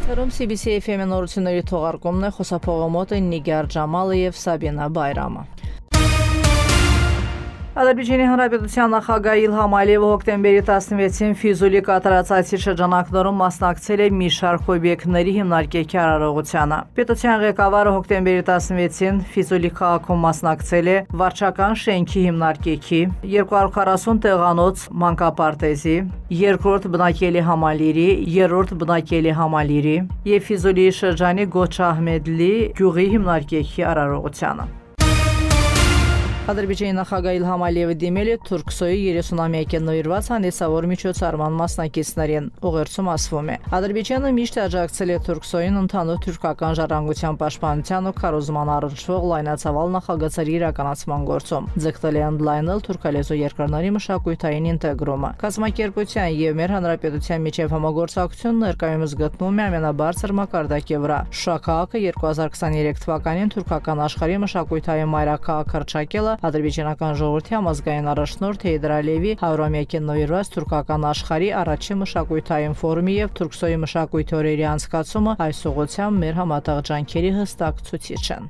Եթերում CBC FM-ի նորությունների թողարկումն է, խոսափողամոտ են Նիգար Ջամալը եւ Սաբինա Բայրամը։ Ադրբեջանի Հանրապետության նախագահ Իլհամ Ալիևը հոկտեմբերի 16-ին Ֆիզուլի կատարած այցի շրջանակներում մասնակցել է մի շարք օբյեկտների հիմնարկեքի արարողությանը։ Պետության ղեկավարը հոկտեմբերի 16-ին Ֆիզուլի քաղաքում մասնակցել է վարչական շենքի հիմնարկեքի, 240 տեղանոց մանկապարտեզի, երկրորդ բնակելի համալիրի, երրորդ բնակելի համալիրի եւ Ֆիզուլի շրջանի Գոչահմեդլի գյուղի հիմնարկեքի արարողությանը։ Ադրբեջանի նախագահ Իլհամ Ալիևը դիմել է Թուրքսոյի 30-ամյակին նվիրված հանդիսավոր միջոցառման մասնակիցներին։ Ուղերձում ասվում է. Ադրբեջանը միշտ աջակցել է Թուրքսոյին ընդհանուր թուրքական ժառանգության պաշտպանության ու քարոզման առնչվող լայնածավալ նախագծերի իրականացման գործում։ Ձգտել է ընդլայնել թուրքալեզու երկրների մշակութային ինտեգրումը։ Կազմակերպության եւ մեր հանրապետության միջև համագործակցությունն ներկայումս գտնվում է ամենաբարձր մակարդակի վրա։ Շուշա քաղաքը 2023 թվականին թուրքական աշխարհի մշակութային մայրաքաղաք հռչակելը Ադրբեջանական ժողովրդի համազգային առաջնորդ Հեյդար Ալիևի 100-ամյակին նվիրված թուրքական աշխարհի առաջին մշակութային ֆորումի եւ Թուրքսոյի մշակույթի օրերի անցկացումը այս ուղղությամբ մեր համատեղ ջանքերի հստակ ցուցիչ են։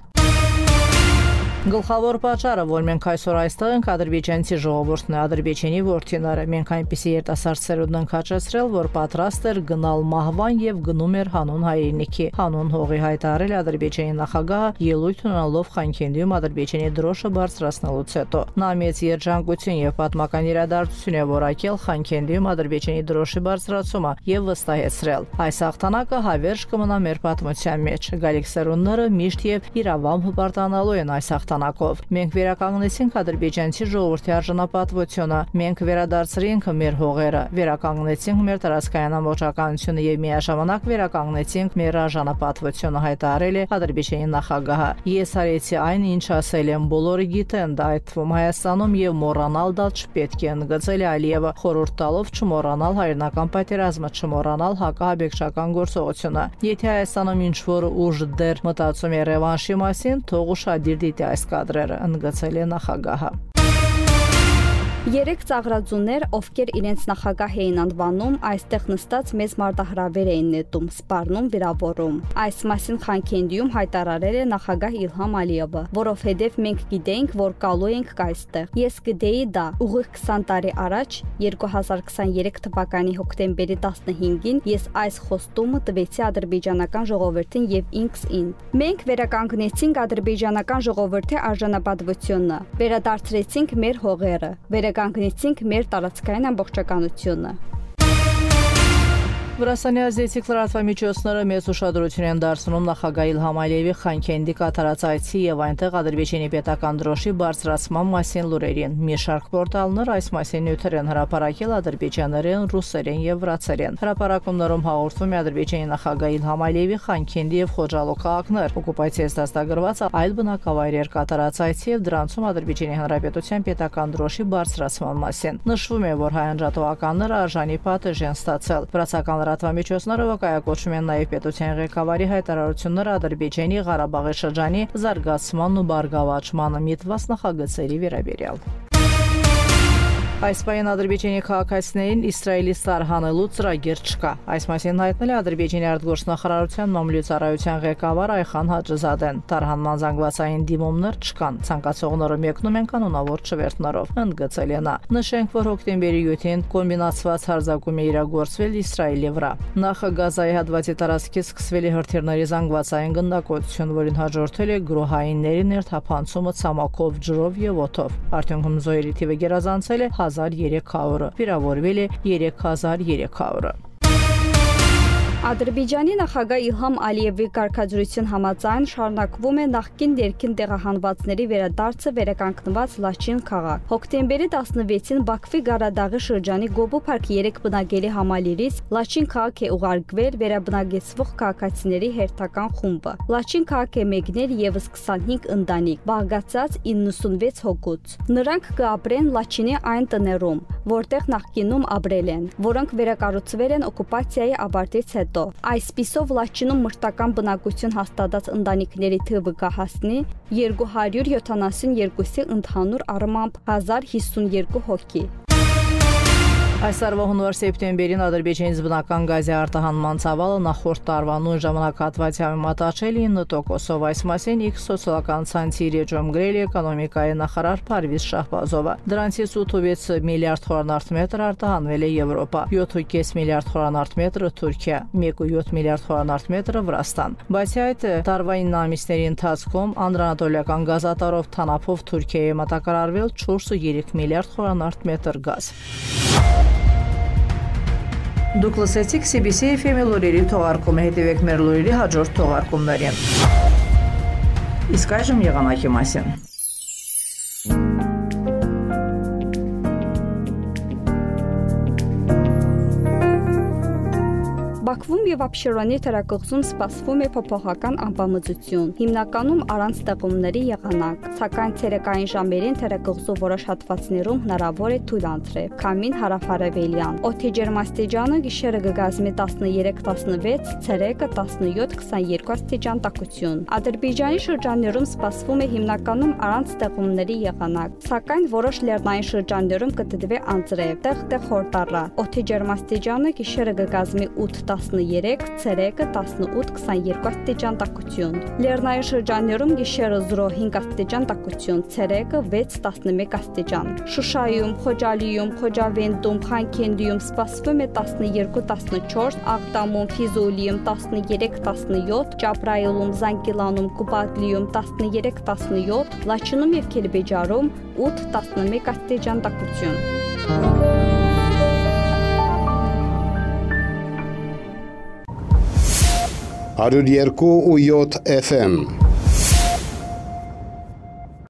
Գլխավոր պատճառը, որ մենք այսօր այստեղ ենք, ադրբեջանցի ժողովուրդն է, ադրբեջանի որդիները։ Մենք այնպիսի երիտասարդ սերունդ ենք հաճեցրել, որ պատրաստ էր գնալ մահվան եւ գնում էր հանուն հայրենիքի։ Հանուն հողի հայտարարել ադրբեջանի նախագահը ելույթ ունենալով Խանքենդիում ադրբեջանի դրոշը բարձրացնելուց հետո։ Նա մեծ երջանկություն եւ պատմական իրադարձություն է որակել Խանքենդիում ադրբեջանի դրոշի բարձրացումը եւ վստահեցրել. այս հաղթանակը հավերժ կմնա մեր պատմության մեջ։ Գալիք սերունդները միշտ եւ իրավամբ հպարտանալու են այս հաղթանակով։ Մենք վերականգնեցինք ադրբեջանցի ժողովրդի արժանապատվությունը, մենք վերադարձրինք մեր հողերը, վերականգնեցինք մեր տարածքային ամբողջականությունը եւ միաժամանակ վերականգնեցինք մեր արժանապատվությունը, հայտարարել է ադրբեջանի նախագահը։ Ես արեցի այն, ինչ ասել եմ, բոլորը գիտեն դա, այդ թվում Հայաստանում եւ մոռանալ դա չպետք է, ընդգծել է Ալիևը, խորհուրդ տալով չմոռանալ հայրենական պատերազմը, չմոռանալ հակահաբեկչական գործողությունը։ Եթե Հայաստանում ինչ որ ուժ դեռ մտածում է ռևանշի մասին, թող ուշադիր դիտի այս կադրերը, ընդգծել է նախագահը։ Երեք ծաղրածուներ, ովքեր իրենց նախագահ էին անվանում, այստեղ նստած մեծ մարտահրավեր էին նետում, սպառնում, վիրավորում։ Այս մասին Խանքենդիում հայտարարել է նախագահ Իլհամ Ալիևը, որովհետև մենք գիտեինք, որ գալու ենք այստեղ։ Ես գիտեի դա։ Ուղիղ 20 տարի առաջ, 2023 թվականի հոկտեմբերի 15-ին ես այս խոստումը տվեցի ադրբեջանական ժողովրդին եւ ինքսին։ Մենք վերականգնեցինք ադրբեջանական ժողովրդի արժանապատվությունը, վերադարձրեցինք մեր հողերը, վերականգնեցինք մեր տարածքային ամբողջականությունը։ Վրաստանի ազդեցիկ լրատվամիջոցները մեծ ուշադրություն են դարձնում նախագահ Իլհամ Ալիևի Խանքենդի կատարած այցի եւ այնտեղ ադրբեջանի պետական դրոշի բարձրացման մասին լուրերին։ Մի շարք պորտալներ այս մասին նյութեր են հրապարակել ադրբեջաներեն, ռուսերեն եւ վրացերեն։ Հրապարակումներում հաղորդվում է ադրբեջանի նախագահ Իլհամ Ալիևի Խանքենդի եւ Խոջալո քաղաքներ, օկուպացիայից դաստագրված այլ բնակավայրեր կատարած այցի եւ դրանցում ադրբեջանի հանրապետության պետական դրոշի բարձրացման մասին։ Նշվում է, որ հայ անջատողականները արժանի պատժ են ստացել։ Վրացական լրատվամիջոցները վկայակոչում են նաև պետության ղեկավարի հայտարարությունները Ադրբեջանի Ղարաբաղի շրջանի զարգացման ու բարգավաճմանը միտված նախագծերի վերաբերյալ։ Այս պահին Ադրբեջանի քաղաքացիներին Իսրայելի սարհանելու ծրագիր չկա։ Այս մասին հայտնել է Ադրբեջանի արտգործնախարարության մամուլի ծառայության ղեկավար Այխան Հաջզադեն։ Տարհանման զանգվածային դիմումներ չկան, ցանկացողները մեկնում են կանոնավոր չվերթներով, ընդգծել է նա։ Նշենք, որ հոկտեմբերի 7-ին կոմբինացված հարձակում է իրագործվել Իսրայելի վրա։ Նախ Գազայի հատվածի տարածքից սկսվել է հրթիռների զանգվածային գնդակոծություն, որին հաջորդել է գրոհայինների ներթափանցումը ցամաքով, ջրով եւ օդով։ Արդյունքում զոհերի թիվը գերազանցել է 1300-ը, վիրավորվել է 3300-ը։ Ադրբեջանի նախագահ Իլհամ Ալիևի կարգադրության համաձայն շարունակվում է նախկին ներքին տեղահանվածների վերադարձը վերականգնված Լաչին քաղաք։ Հոկտեմբերի 16-ին Բաքվի Ղարադաղի շրջանի Գոբու Փարք 3 բնակելի համալիրից Լաչին քաղաք է ուղարկվել վերաբնակեցվող քաղաքացիների հերթական խումբը։ Լաչին քաղաք է մեկնել եւս 25 ընտանիք, բաղկացած 96 հոգուց։ Նրանք կապրեն Լաչինի այն տներում, որտեղ նախկինում ապրել են, որոնք վերակառուցվել են օկուպացիայի ավարտից հետո։ Այսպիսով Լաչինում մշտական բնակություն հաստատած ընտանիքների թիվը կհասնի 272-ի ընդհանուր առմամբ 1052 հոգի։ Այս տարվա հունվար սեպտեմբերին Ադրբեջանից բնական գազի արտահանման ծավալը նախորդ տարվա նույն ժամանակահատվածի մատչել 9%-ով։ Այս մասին X սոցիալական ցանցի ռեջում գրել է էկոնոմիկայի նախարար Փարվիզ Շահբազովը։ Դրանցից 8.6 միլիարդ խորանարդ արտահանվել է Եվրոպա, 7.5 միլիարդ խորանարդ Թուրքիա, 1.7 միլիարդ խորանարդ Վրաստան։ Բացի այդ, տարվա 9 ամիսների ընթացքում անդրանատոլիական գազատարով թանապով Թուրքիայի մատակարարվել 4.3 միլիարդ խորանարդ գազ։ Դուք լսեցիք CBC FM-ի լուրերի թողարկումը, հետևեք մեր լուրերի հաջորդ թողարկումներին։ Իսկ այժմ եղանակի մասին։ Բաքվում եւ Աբշերոնի թերակղզում սպասվում է փոփոխական անբավարարություն, հիմնականում առանց ստեղումների եղանակ, սակայն ցերեկային ժամերին թերակղզու որոշ հատվածներում հնարավոր է թույլ անցրև, քամին հարավարևելյան։ Օդի ջերմաստիճանը գիշերը կգազմի 13-16, ցերեկը 17-22 աստիճան տաքություն։ Ադրբեջանի շրջաններում սպասվում է հիմնականում առանց ստեղումների եղանակ, սակայն որոշ լեռնային շրջաններում կդդվի անձրև, տեղ-տեղ խորտառա։ Օդի ջերմաստիճանը գիշերը կգազմի 8-13, ցերեկը 18-22 աստիճան տաքություն։ Լեռնային շրջաններում գիշերը 0-5 աստիճան տաքություն, ցերեկը 6-11 աստիճան։ Շուշայում, Խոջալիում, Խոջավենդում, Խանքենդիում սպասվում է 12-14, Աղդամում, Ֆիզուլիում 13-17, Ճապրայիլում, Զանգիլանում, Կուպատլիում 13-17, Լաչինում եւ Քելբեջարում 8-11 աստիճան տաքություն։ 102.7 FM